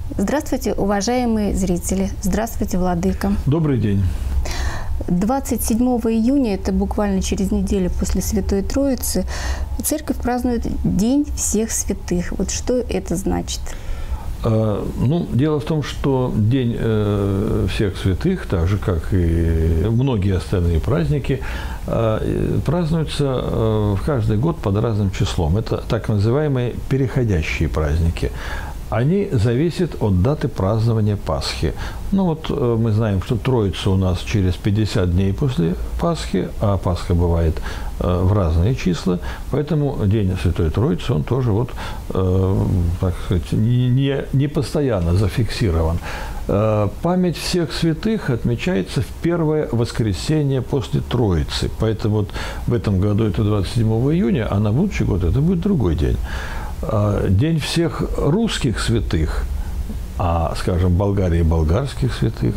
Здравствуйте, уважаемые зрители. Здравствуйте, владыка. Добрый день. 27 июня, это буквально через неделю после Святой Троицы, церковь празднует День всех святых. Вот что это значит? Дело в том, что День всех святых, так же, как и многие остальные праздники, празднуются каждый год под разным числом. Это так называемые переходящие праздники. Они зависят от даты празднования Пасхи. Мы знаем, что Троица у нас через 50 дней после Пасхи, а Пасха бывает в разные числа, поэтому День Святой Троицы, он тоже так сказать, не постоянно зафиксирован. Память всех святых отмечается в первое воскресенье после Троицы, поэтому в этом году это 27 июня, а на будущий год это будет другой день. День всех русских святых, скажем, Болгарии болгарских святых,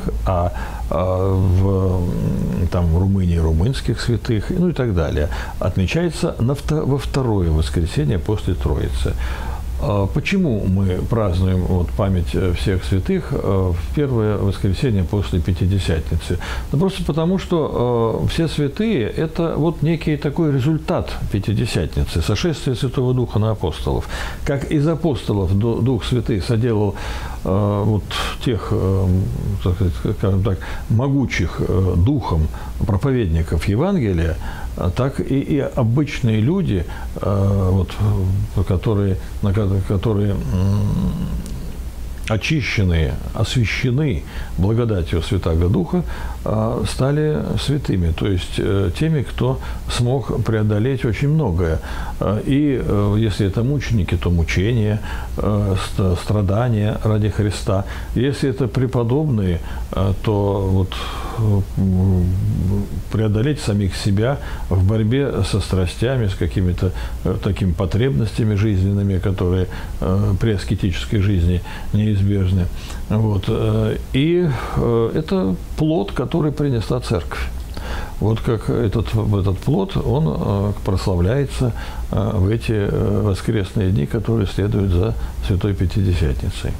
в Румынии румынских святых, и так далее, отмечается во второе воскресенье после Троицы. Почему мы празднуем память всех святых в первое воскресенье после Пятидесятницы? Просто потому, что все святые – это некий такой результат Пятидесятницы, сошествия Святого Духа на апостолов. Как из апостолов Дух Святый соделал тех, скажем так, могучих духом проповедников Евангелия, так и обычные люди, которые очищенные, освящены благодатью Святаго Духа, стали святыми, то есть теми, кто смог преодолеть очень многое. И если это мученики, то мучения, страдания ради Христа. Если это преподобные, то преодолеть самих себя в борьбе со страстями, с какими-то такими потребностями жизненными, которые при аскетической жизни неизбежны. И это плод, который принесла Церковь. Как этот плод, он прославляется в эти воскресные дни, которые следуют за Святой Пятидесятницей.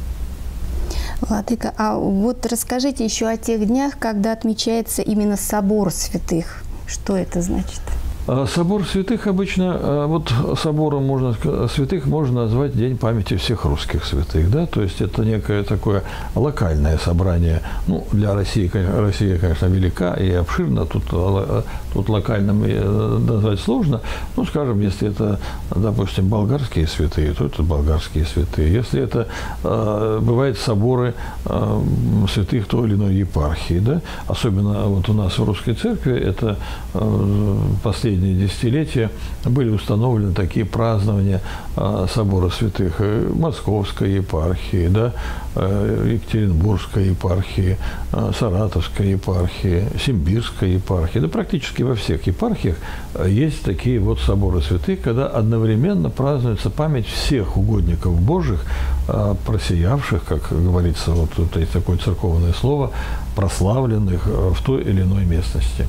Владыка, расскажите еще о тех днях, когда отмечается именно Собор Святых. Что это значит? Собор святых обычно, собором святых можно назвать День памяти всех русских святых, да, то есть это некое такое локальное собрание. Для России, Россия, конечно, велика и обширна, тут локальным назвать сложно. Скажем, если это, допустим, болгарские святые, то это болгарские святые. Если это бывают соборы святых той или иной епархии, да, особенно у нас в Русской Церкви, это последние десятилетия были установлены такие празднования собора святых Московской епархии, да, Екатеринбургской епархии, Саратовской епархии, Симбирской епархии. Да практически во всех епархиях есть такие соборы святых, когда одновременно празднуется память всех угодников Божьих, просиявших, как говорится, есть такое церковное слово, прославленных в той или иной местности.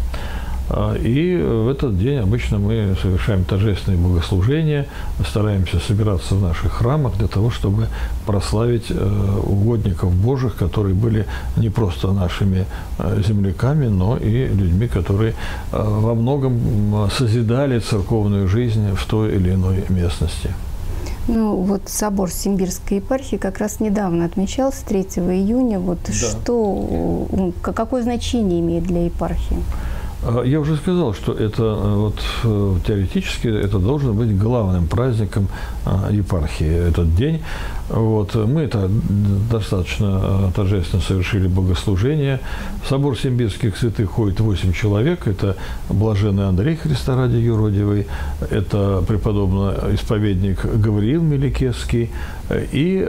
И в этот день обычно мы совершаем торжественные богослужения, стараемся собираться в наших храмах для того, чтобы прославить угодников Божьих, которые были не просто нашими земляками, но и людьми, которые во многом созидали церковную жизнь в той или иной местности. Собор Симбирской епархии как раз недавно отмечался, 3 июня. Да. Какое значение имеет для епархии? Я уже сказал, что это теоретически это должен быть главным праздником епархии этот день. Мы это достаточно торжественно совершили богослужение. В собор Симбирских святых ходит 8 человек. Это блаженный Андрей Христа ради юродивый, это преподобный исповедник Гавриил Меликесский и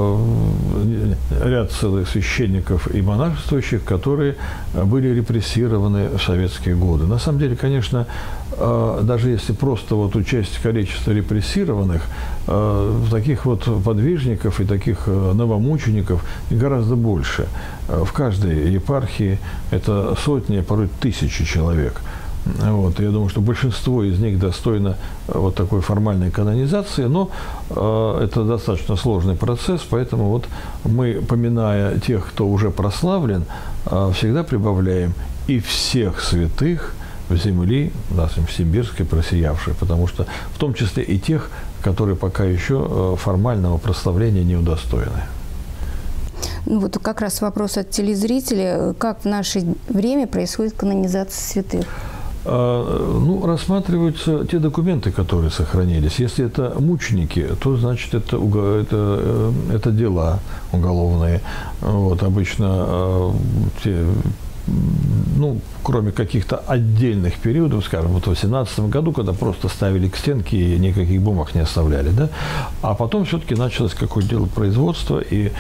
ряд целых священников и монашествующих, которые были репрессированы в советские годы. На самом деле, конечно, даже если просто учесть количество репрессированных, таких подвижников и таких новомучеников гораздо больше. В каждой епархии это сотни, а порой тысячи человек. Вот. Я думаю, что большинство из них достойно вот такой формальной канонизации, но это достаточно сложный процесс, поэтому вот мы, поминая тех, кто уже прославлен, всегда прибавляем «и всех святых в земли, в Симбирской просиявшие», потому что в том числе и тех, которые пока еще формального прославления не удостоены. Ну вот как раз вопрос от телезрителя. Как в наше время происходит канонизация святых? Ну, рассматриваются те документы, которые сохранились. Если это мученики, то, значит, это дела уголовные. Вот, обычно те, ну, кроме каких-то отдельных периодов, скажем, вот в 18 году, когда просто ставили к стенке и никаких бумаг не оставляли, да, а потом все-таки началось какое-то дело производства, и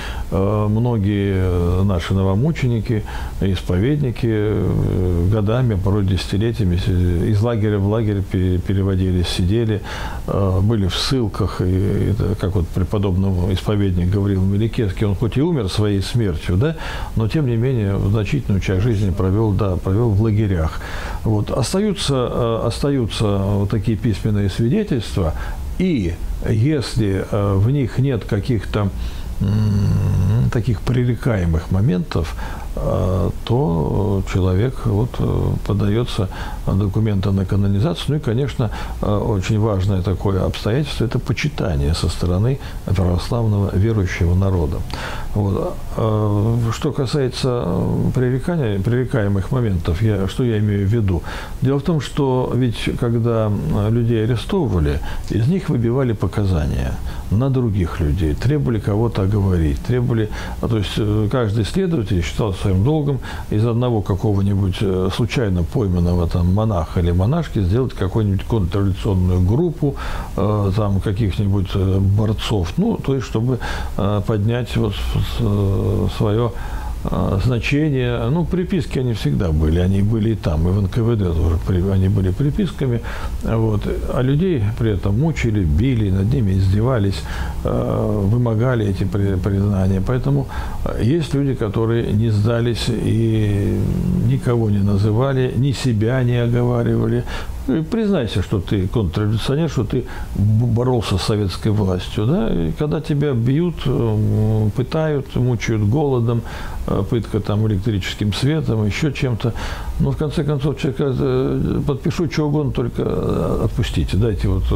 многие наши новомученики, исповедники годами, порой десятилетиями из лагеря в лагерь переводились, сидели, были в ссылках, и как вот преподобный исповедник Гавриил Меликесский, он хоть и умер своей смертью, да, но тем не менее значительную часть жизни провел в лагерях. Вот. Остаются вот такие письменные свидетельства, и если в них нет каких-то таких пререкаемых моментов, то человек вот подается документом на канонизацию. Ну и, конечно, очень важное такое обстоятельство – это почитание со стороны православного верующего народа. Вот. Что касается пререкаемых моментов, что я имею в виду? Дело в том, что ведь когда людей арестовывали, из них выбивали показания на других людей, требовали кого-то оговорить, то есть каждый следователь считал своим долгом из одного какого-нибудь случайно пойманного там монаха или монашки сделать какую-нибудь контрреволюционную группу там каких-нибудь борцов, ну, то есть чтобы поднять вот свое значение. Ну, приписки они всегда были, они были и там, и в НКВД тоже они были приписками, вот. А людей при этом мучили, били, над ними издевались, вымогали эти признания. Поэтому есть люди, которые не сдались и никого не называли, ни себя не оговаривали. И признайся, что ты контрреволюционер, что ты боролся с советской властью. Да? И когда тебя бьют, пытают, мучают голодом, пытка там электрическим светом, еще чем-то. Но в конце концов человек говорит: подпишу что угодно, только отпустите, дайте вот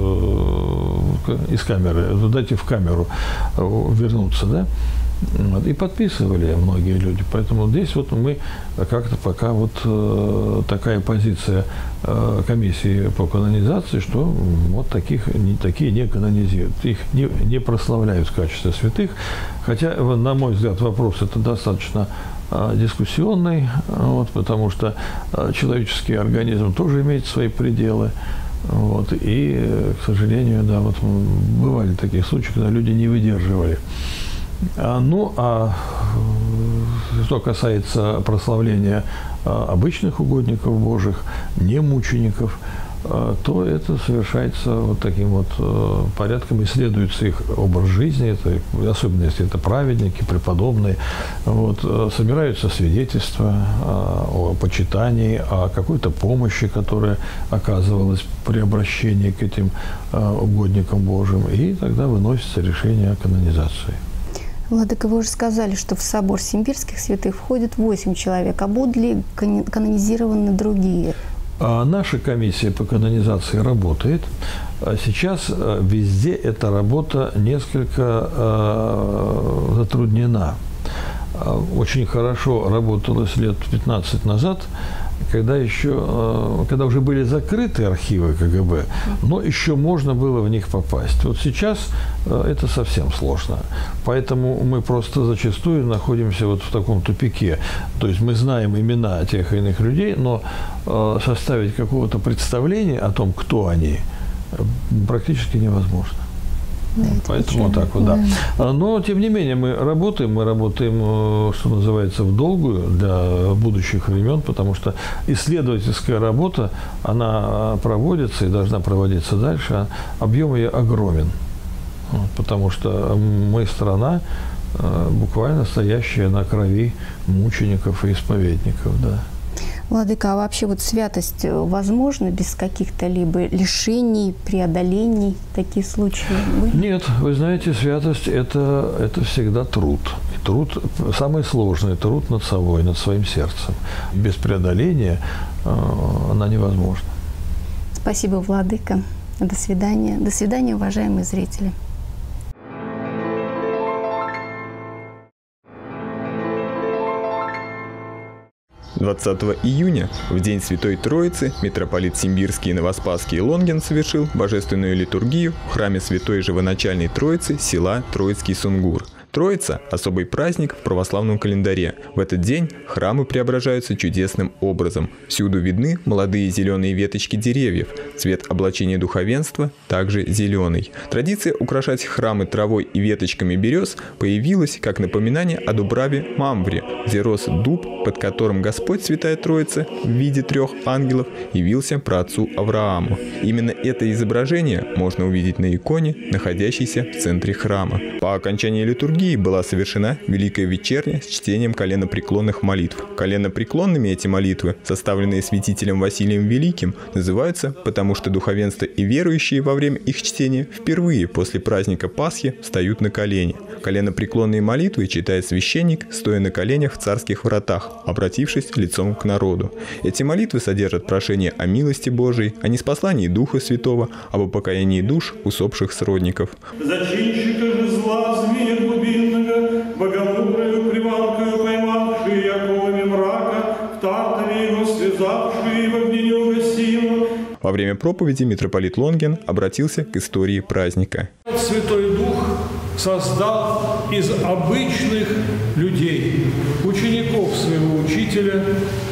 из камеры, дайте в камеру вернуться, да? И подписывали многие люди. Поэтому здесь вот мы как-то пока вот такая позиция комиссии по канонизации, что вот такие не канонизируют, их не прославляют в качестве святых. Хотя, на мой взгляд, вопрос это достаточно дискуссионный, вот, потому что человеческий организм тоже имеет свои пределы. Вот, и, к сожалению, да, вот бывали такие случаи, когда люди не выдерживали. Ну, а что касается прославления обычных угодников Божьих, не мучеников, то это совершается вот таким вот порядком, исследуется их образ жизни, это, особенно если это праведники, преподобные, вот, собираются свидетельства о почитании, о какой-то помощи, которая оказывалась при обращении к этим угодникам Божьим, и тогда выносится решение о канонизации. Владыка, вы уже сказали, что в собор Симбирских святых входит 8 человек, а будут ли канонизированы другие? Наша комиссия по канонизации работает. Сейчас везде эта работа несколько затруднена. Очень хорошо работалось лет 15 назад, когда уже были закрыты архивы КГБ, но еще можно было в них попасть. Вот сейчас это совсем сложно. Поэтому мы просто зачастую находимся вот в таком тупике. То есть мы знаем имена тех или иных людей, но составить какого-то представления о том, кто они, практически невозможно. Да, поэтому вот так вот, да. Но, тем не менее, мы работаем, что называется, в долгую для будущих времен, потому что исследовательская работа, она проводится и должна проводиться дальше, а объем ее огромен. Вот, потому что мы страна, буквально стоящая на крови мучеников и исповедников, да. Владыка, а вообще вот святость возможна без каких-то либо лишений, преодолений? Такие случаи были? Нет, вы знаете, святость – это всегда труд. И труд, самый сложный труд над собой, над своим сердцем. Без преодоления она невозможна. Спасибо, Владыка. До свидания. До свидания, уважаемые зрители. – 20 июня, в день Святой Троицы, митрополит Симбирский и Новоспасский Лонгин совершил божественную литургию в храме Святой Живоначальной Троицы села Троицкий Сунгур. Троица – особый праздник в православном календаре. В этот день храмы преображаются чудесным образом. Всюду видны молодые зеленые веточки деревьев. Цвет облачения духовенства также зеленый. Традиция украшать храмы травой и веточками берез появилась как напоминание о Дубраве Мамвре, где рос дуб, под которым Господь Святая Троица в виде 3 ангелов явился праотцу Аврааму. Именно это изображение можно увидеть на иконе, находящейся в центре храма. По окончании литургии была совершена Великая Вечерня с чтением коленопреклонных молитв. Коленопреклонными эти молитвы, составленные святителем Василием Великим, называются, потому что духовенство и верующие во время их чтения впервые после праздника Пасхи встают на колени. Коленопреклонные молитвы читает священник, стоя на коленях в царских вратах, обратившись лицом к народу. Эти молитвы содержат прошение о милости Божией, о ниспослании Духа Святого, об упокоении душ усопших сродников. Зачинщика же зла, змея глубинного, богомудрою приманкою поймавший, оковами мрака, в тартаре его связавший, в огне неугасимо. Во время проповеди митрополит Лонгин обратился к истории праздника. Святой Дух создал из обычных людей, учеников своего учителя,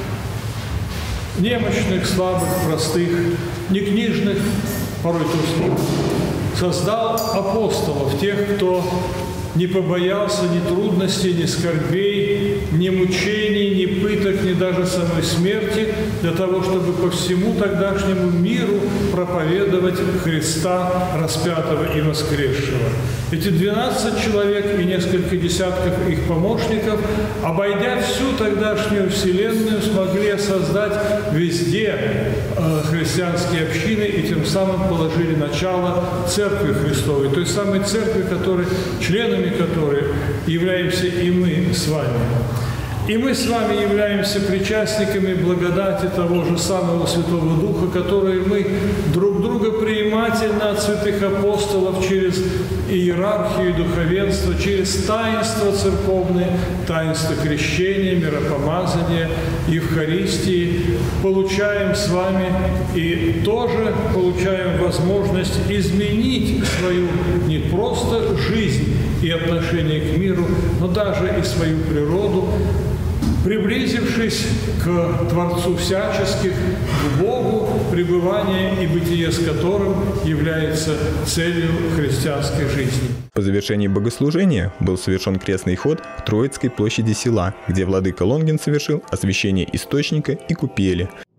немощных, слабых, простых, некнижных, порой трусливых. Создал апостолов, тех, кто не побоялся ни трудностей, ни скорбей, ни мучений, ни пыток, ни даже самой смерти, для того, чтобы по всему тогдашнему миру проповедовать Христа распятого и воскресшего. Эти 12 человек и несколько десятков их помощников, обойдя всю тогдашнюю вселенную, смогли создать везде христианские общины и тем самым положили начало Церкви Христовой, той самой Церкви, членами которой являемся и мы с вами. И мы с вами являемся причастниками благодати того же самого Святого Духа, который мы друг друга приимательно от святых апостолов через иерархию, духовенство, через таинство церковное, таинство крещения, миропомазания, Евхаристии, получаем с вами и тоже получаем возможность изменить свою не просто жизнь и отношение к миру, но даже и свою природу, приблизившись к Творцу всяческих, к Богу, пребывание и бытие с которым является целью христианской жизни. По завершении богослужения был совершен крестный ход к Троицкой площади села, где владыка Лонгин совершил освящение источника и купели.